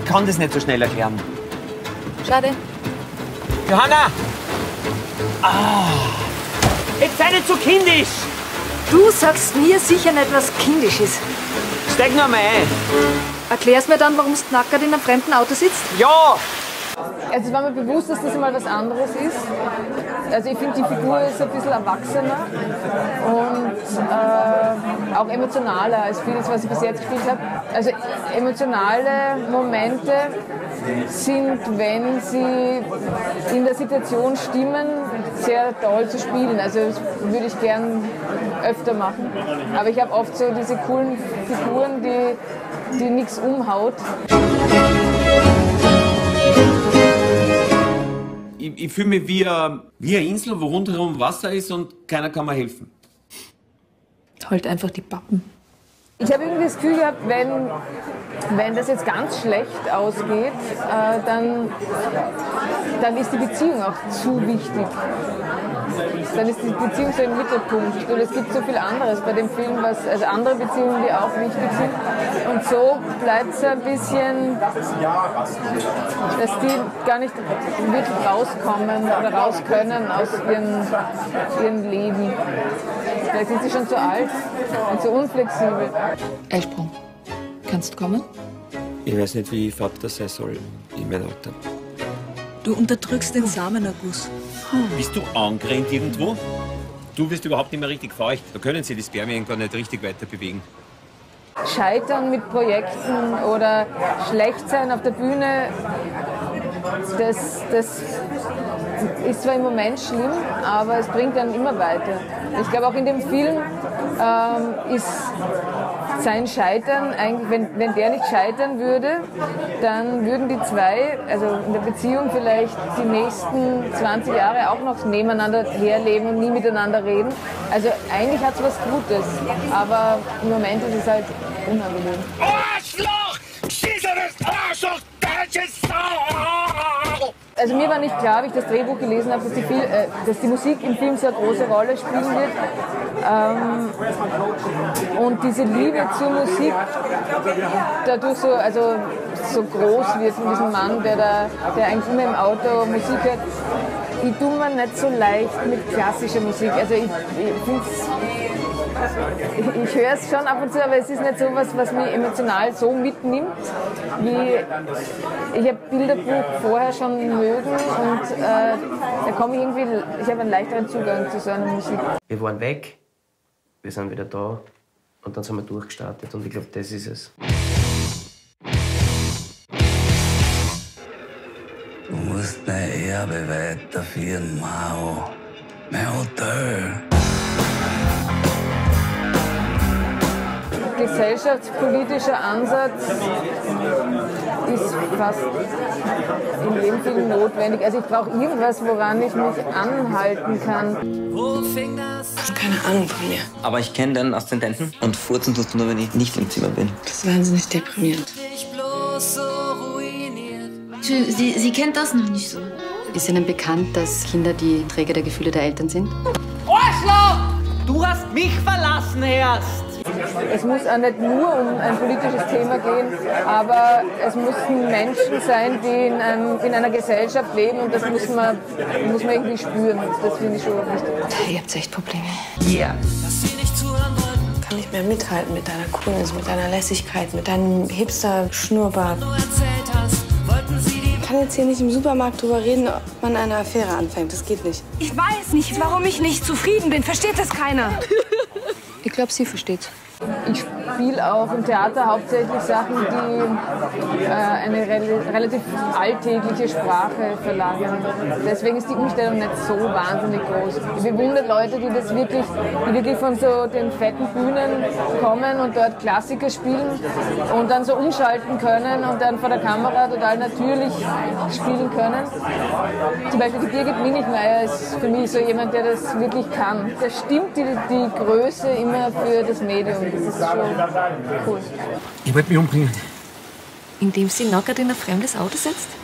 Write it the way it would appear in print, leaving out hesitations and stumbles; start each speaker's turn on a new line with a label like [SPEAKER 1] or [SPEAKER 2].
[SPEAKER 1] kann das nicht so schnell erklären.
[SPEAKER 2] Schade.
[SPEAKER 1] Johanna! Jetzt sei nicht so kindisch!
[SPEAKER 2] Du sagst mir sicher nicht, was kindisch ist.
[SPEAKER 1] Steig noch mal ein.
[SPEAKER 2] Erklär's mir dann, warum du knackert in einem fremden Auto sitzt?
[SPEAKER 1] Ja!
[SPEAKER 3] Also es war mir bewusst, dass das mal was anderes ist. Also ich finde, die Figur ist ein bisschen erwachsener und auch emotionaler als vieles, was ich bis jetzt gespielt habe. Also emotionale Momente sind, wenn sie in der Situation stimmen, sehr toll zu spielen. Also das würde ich gern öfter machen. Aber ich habe oft so diese coolen Figuren, die nichts umhaut.
[SPEAKER 1] Ich fühle mich wie eine Insel, wo rundherum Wasser ist und keiner kann mir helfen.
[SPEAKER 2] Halt einfach die Pappen.
[SPEAKER 3] Ich habe irgendwie das Gefühl gehabt, wenn das jetzt ganz schlecht ausgeht, dann ist die Beziehung auch zu wichtig. Dann ist die Beziehung so im Mittelpunkt. Und es gibt so viel anderes bei dem Film, also andere Beziehungen, die auch wichtig sind. Und so bleibt es ein bisschen, dass die gar nicht wirklich rauskommen oder raus können aus ihrem Leben. Vielleicht sind sie schon zu alt und zu unflexibel.
[SPEAKER 2] Eisprung. Kannst du kommen?
[SPEAKER 1] Ich weiß nicht, wie ich Vater sein soll in meinem Alter.
[SPEAKER 4] Du unterdrückst den Samenerguss.
[SPEAKER 1] Bist du angerannt irgendwo? Du wirst überhaupt nicht mehr richtig feucht. Da können sie die Spermien gar nicht richtig weiter bewegen.
[SPEAKER 3] Scheitern mit Projekten oder schlecht sein auf der Bühne, das ist zwar im Moment schlimm, aber es bringt dann immer weiter. Ich glaube, auch in dem Film ist sein Scheitern, eigentlich, wenn der nicht scheitern würde, dann würden die zwei, also in der Beziehung vielleicht die nächsten 20 Jahre auch noch nebeneinander herleben und nie miteinander reden. Also eigentlich hat es was Gutes, aber im Moment ist es halt unangenehm.
[SPEAKER 5] Arschloch! Schießeres Arschloch! Deutsches Sau!
[SPEAKER 3] Also mir war nicht klar, wie ich das Drehbuch gelesen habe, dass die Musik im Film so eine große Rolle spielen wird. Und diese Liebe zur Musik dadurch so groß wird von diesem Mann, der eigentlich immer im Auto Musik hört. Ich tue mir nicht so leicht mit klassischer Musik. Also ich höre es schon ab und zu, aber es ist nicht so was mich emotional so mitnimmt, wie ich habe Bilderbuch vorher schon mögen und da komme ich irgendwie, ich habe einen leichteren Zugang zu so einer Musik.
[SPEAKER 6] Wir waren weg, wir sind wieder da und dann sind wir durchgestartet und ich glaube, das ist es.
[SPEAKER 7] Du musst dein Erbe weiterführen, Mao. Mein Hotel.
[SPEAKER 3] Gesellschaftspolitischer Ansatz ist fast in jedem Film notwendig. Also ich brauche irgendwas, woran ich mich anhalten kann.
[SPEAKER 8] Keine Ahnung von mir.
[SPEAKER 9] Aber ich kenne deinen Aszendenten und furzen tust du nur, wenn ich nicht im Zimmer bin.
[SPEAKER 8] Das ist wahnsinnig deprimierend.
[SPEAKER 10] Sie kennt das noch nicht so.
[SPEAKER 11] Ist Ihnen bekannt, dass Kinder die Träger der Gefühle der Eltern sind?
[SPEAKER 12] Arschloch! Du hast mich verlassen erst!
[SPEAKER 3] Es muss auch nicht nur um ein politisches Thema gehen, aber es müssen Menschen sein, die in einer Gesellschaft leben und das muss man irgendwie spüren. Das finde ich schon wichtig.
[SPEAKER 8] Ihr habt echt Probleme.
[SPEAKER 12] Yeah.
[SPEAKER 8] Ich kann nicht mehr mithalten mit deiner Coolness, mit deiner Lässigkeit, mit deinem Hipster-Schnurrbart. Ich kann jetzt hier nicht im Supermarkt drüber reden, ob man eine Affäre anfängt. Das geht nicht.
[SPEAKER 10] Ich weiß nicht, warum ich nicht zufrieden bin. Versteht das keiner?
[SPEAKER 11] Ich glaube, sie versteht's.
[SPEAKER 3] Ich spiele auch im Theater hauptsächlich Sachen, die eine relativ alltägliche Sprache verlangen. Deswegen ist die Umstellung nicht so wahnsinnig groß. Ich bewundere Leute, die wirklich von so den fetten Bühnen kommen und dort Klassiker spielen und dann so umschalten können und dann vor der Kamera total natürlich spielen können. Zum Beispiel die Birgit Minichmeier ist für mich so jemand, der das wirklich kann. Da stimmt die Größe immer für das Medium. Das ist schon cool.
[SPEAKER 1] Ich wollte mich umbringen.
[SPEAKER 2] Indem sie nackert in ein fremdes Auto setzt?